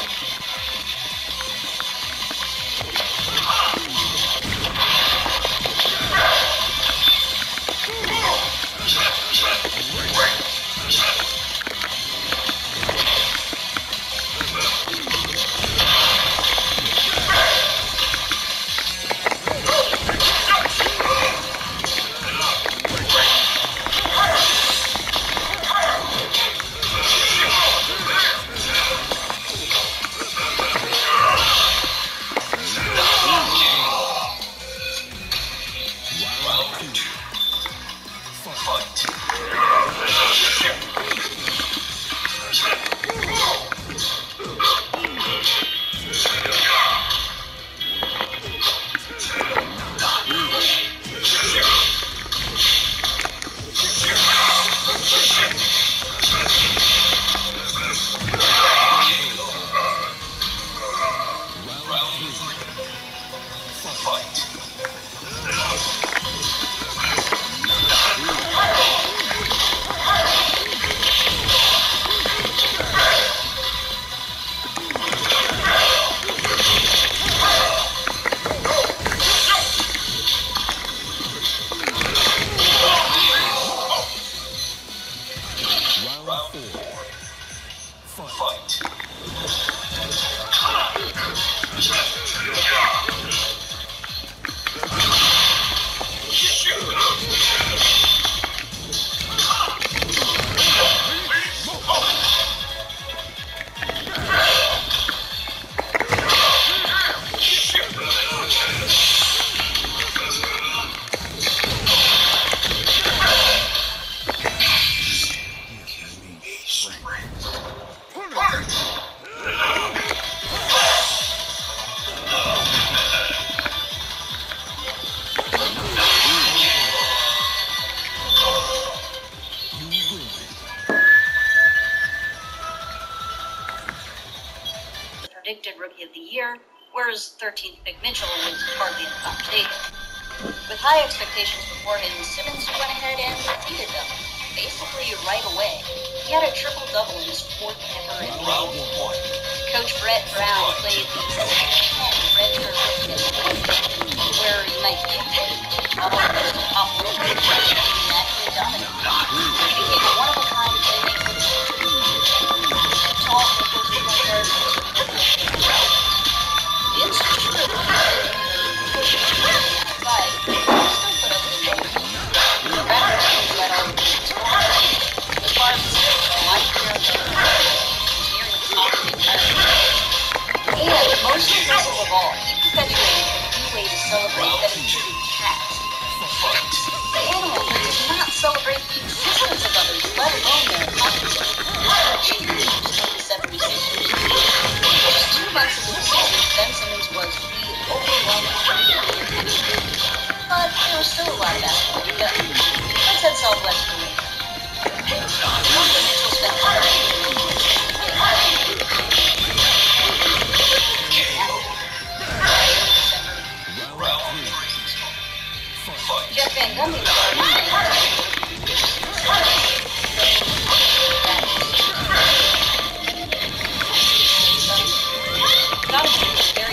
Predicted Rookie of the Year, whereas 13th Big Mitchell was hardly in the conversation. With high expectations before him, Simmons went ahead and exceeded them, basically right away. He had a triple-double in his fourth ever NBA season. Coach Brett Brown played the redshirt where you might think not only was the top rookie, but he actually dominated. He became a one-of-a-kind playmaker with tall, it's true that but still put up the numbers. The record is that all as far as life here in the top of the entire league. And most impressive of all, he perpetuated a new way to celebrate that included cats. The animal that does not celebrate the existence of others, let alone their accomplishments, cheers of the 76ers. Just 2 months into the season, Ben Simmons was the overwhelming attention. But there was still a lot of basketball to go. Let's head southwest to Lincoln. Donovan Mitchell spent the Jeff Van Gundy Donovan was very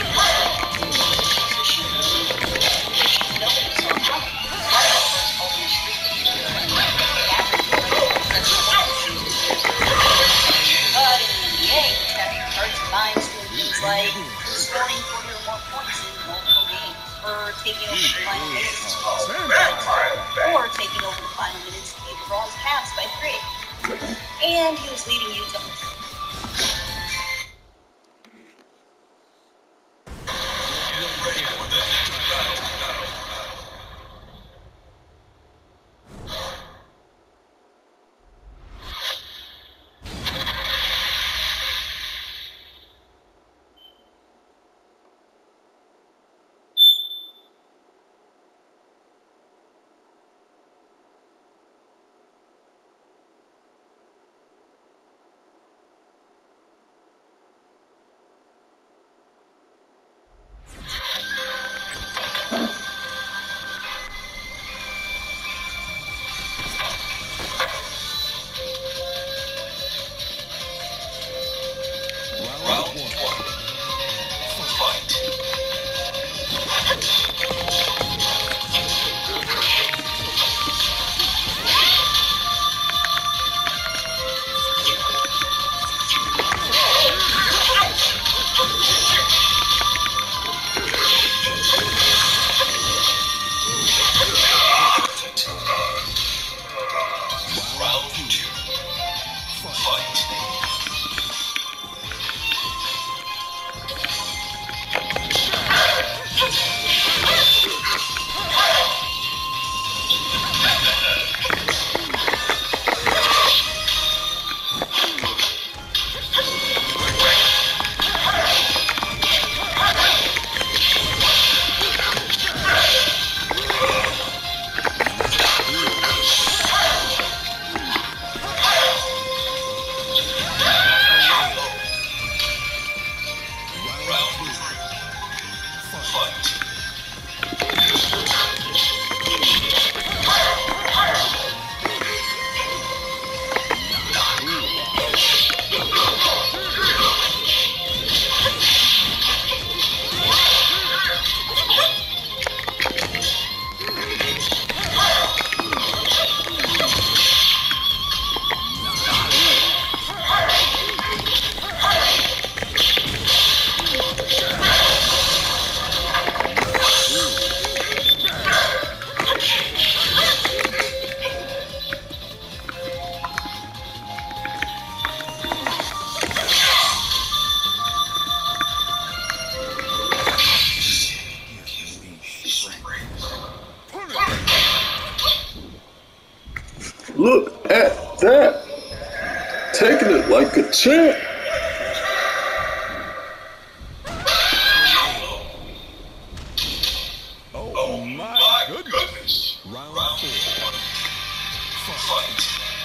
like scoring 40 or more points in multiple games, or taking over the final minutes, or taking over the final minutes to beat LeBron's Cavs by 3. And he was leading Utah. champ. Oh my goodness. Round 4. Fight.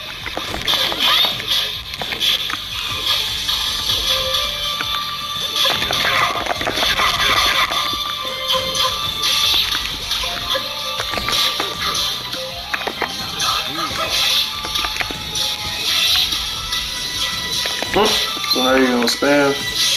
So now you're gonna spam.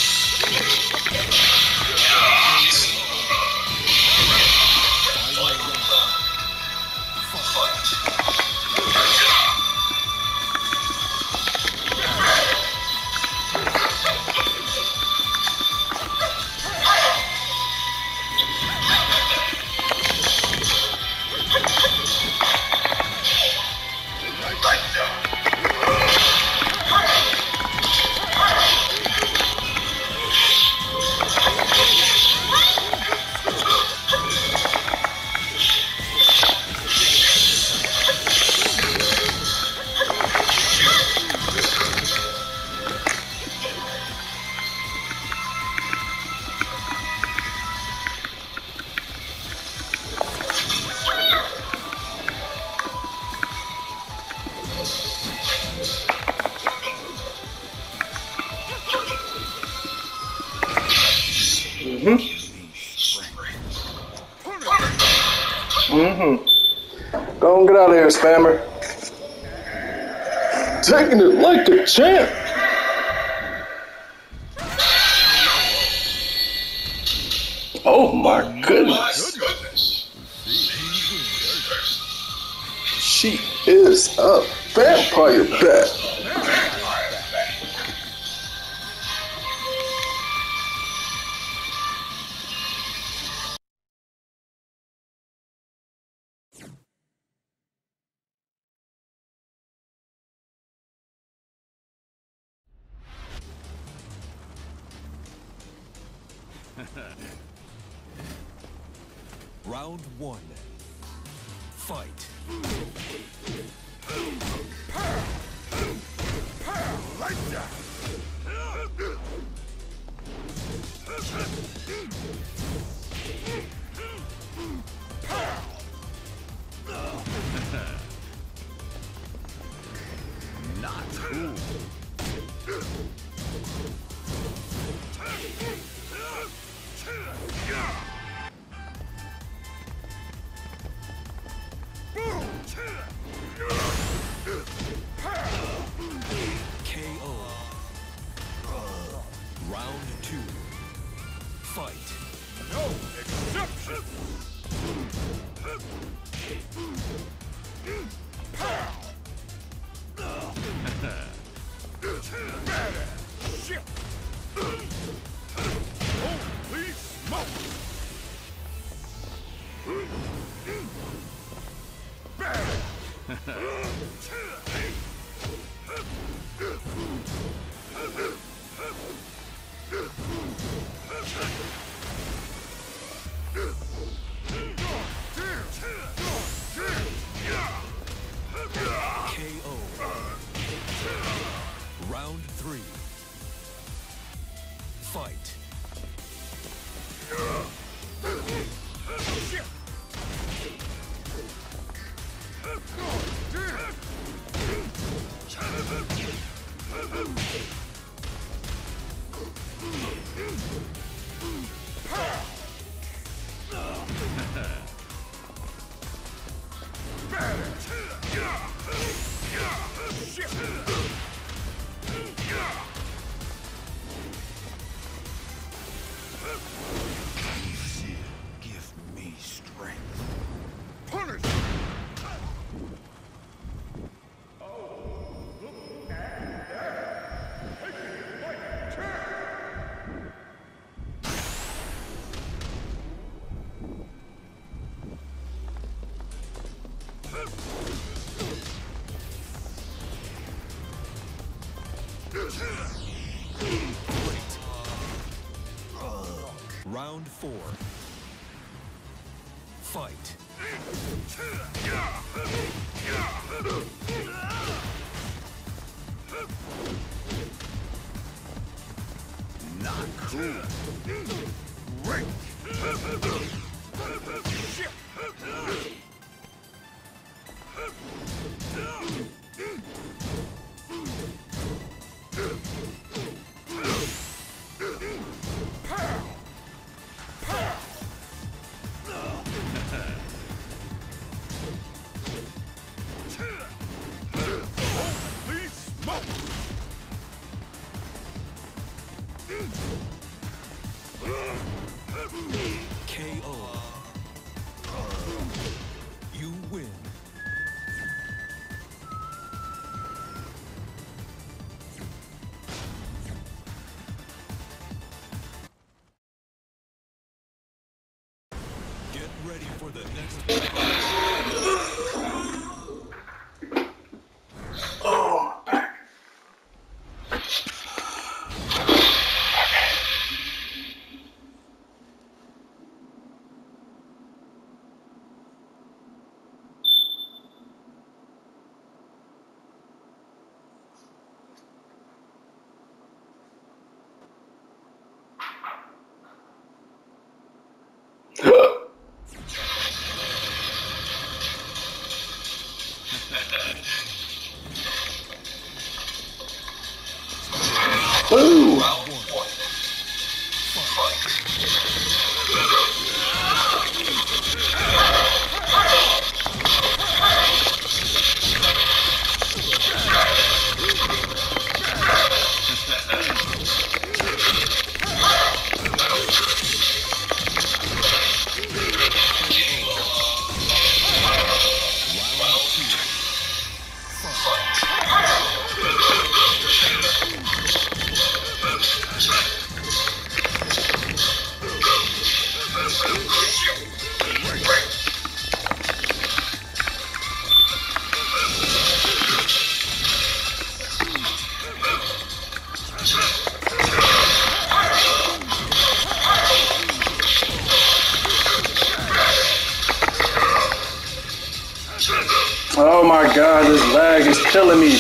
Go and get out of here, spammer. Taking it like a champ. Oh my goodness. She is a vampire bat. Round 1. Fight. Not cool. KO. Round 2. Fight. No exception. Shit. Holy smoke. KO. Round 3. Fight. Give me strength. Punish! Round 4. Fight. Not cool. Right. Shit. Holy smoke! KO. You win. Get ready for the next battle. Oh, my back. Woo! Oh my god, this lag is killing me.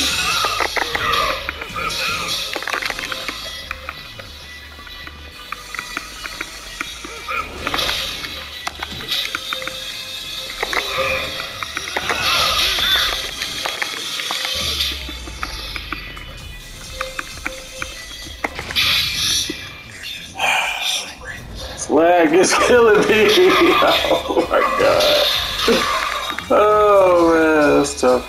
This lag is killing me. Oh my god. Oh man, that's tough.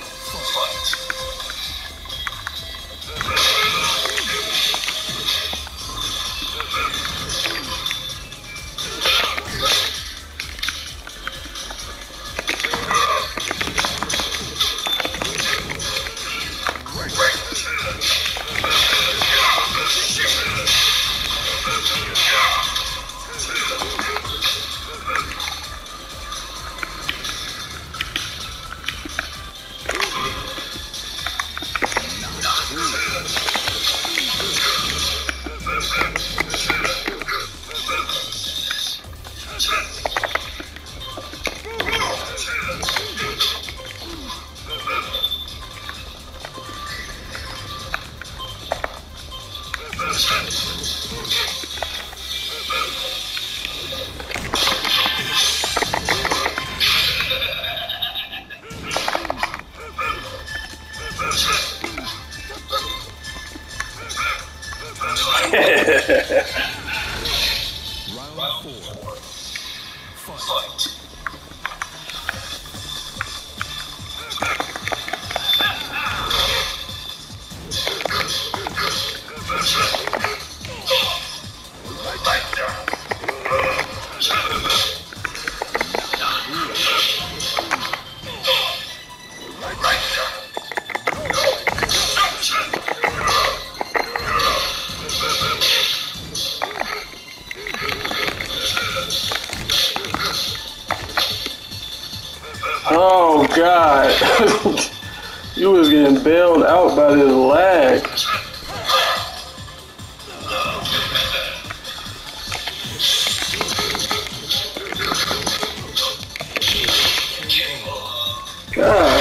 Round 4. Fight. Oh god. You was getting bailed out by this lag. God